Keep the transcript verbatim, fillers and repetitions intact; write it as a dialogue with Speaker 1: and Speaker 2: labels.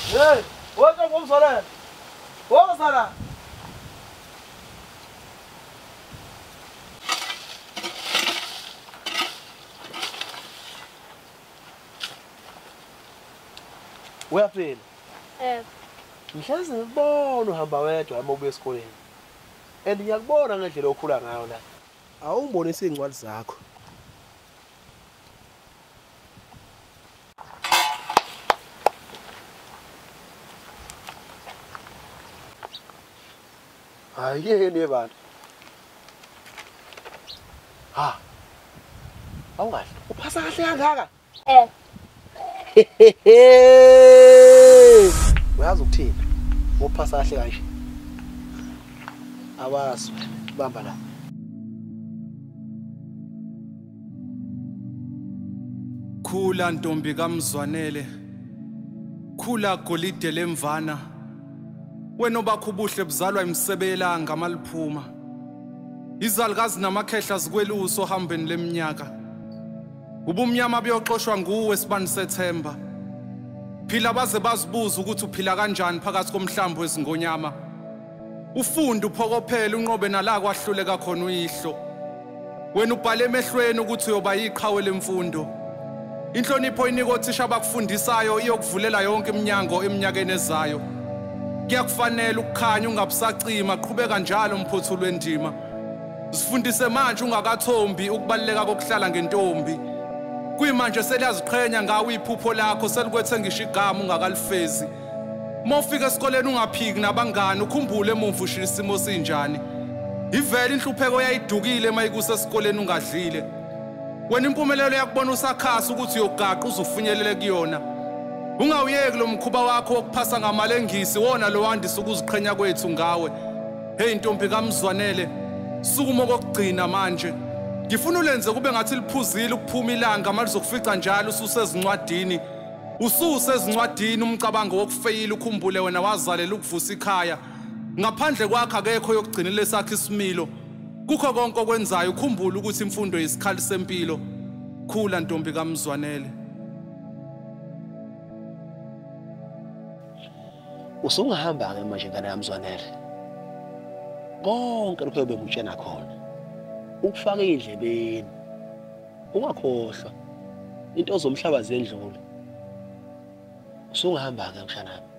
Speaker 1: Hey, what's ngomzalwane? Wozala. Uyaphila?
Speaker 2: Eh.
Speaker 1: Ngihlezi ngibona uhamba wedwa uma ubuya esikoleni. And ngiyakubona ngendlela okhula ngayo la. Awumbonisi incwadi zakho. Ayeke bantu. Ha. Awukahle. Uphasa kahle kangaka?
Speaker 2: Eh.
Speaker 1: Uyazi ukuthini? Uphasa kahle kanje. Awazi bamba la.
Speaker 3: Khula ntombi kaMzwanele. Khula golide lemvana. Wena obakho ubuhle buzalwa imsebela ngamaliphuma. Izalukazi namakhehla zikweluso ohambeni leminyaka. Ubumnyama buyoxoshwa nguwe sibani sethemba. Phila baze bazibuza ukuthi uphila kanjani phakathi komhlambo wezingonyama. Ufunda uphokophela unqobe nala kwahluleka khona uyihlo. Wena ubhale emehlweni ukuthi uyoba yiqhawe lemfundo. Inhlonipho inika othisha abakufundisayo iyokuvulela yonke iminyango eminyakeni ezayo. Kuyakufanele ukukhanya ungabusacima qhubeka njalo mphothulo wendima. Sifundise manje ungakathombi ukubaleka kokuhlala ngentombi. Kuyimanje seliyaziqhenya ngawe iphupho lakho selikwethe ngisho igama ungakalifezi. Mawufika esikoleni ungaphiki nabangani ukhumbule emumva ushila isimo sinjani. Ivele inhlupheko yayidukile mayikuse esikoleni ungadlile. Wena impumelelo yakubona usakhasa ukuthi uyogaqa uzufinyelele kuyona. Ungawuyeki lo mkhuba wakho wokuphasa ngamalengisi wona lo wandisa ukuziqhenya kwethu ngawe. Hey ntombi kaMzwanele, sukuma kokugcina manje. Ngifuna ulenze kube ngathi liphuzile ukuphuma ilanga manje zokufica njalo ususezincwadini. Ususezincwadini umcabango wokufeyila ukhumbule wena wazalela ukuvusa ikhaya. Ngaphandle kwakho akekho yokugcinela sakhe isimilo. Kukho konke okwenzayo ukhumbule ukuthi imfundo yisikhali sempilo. Khula ntombi kaMzwanele.
Speaker 1: Usungahamba ke manje ngane kaMzwanele. Konke lokho bengutshena khona. Ukufaka indlebeni. Ungakhohlwa into zomhlaba zendlule. Usungahamba ke mshana.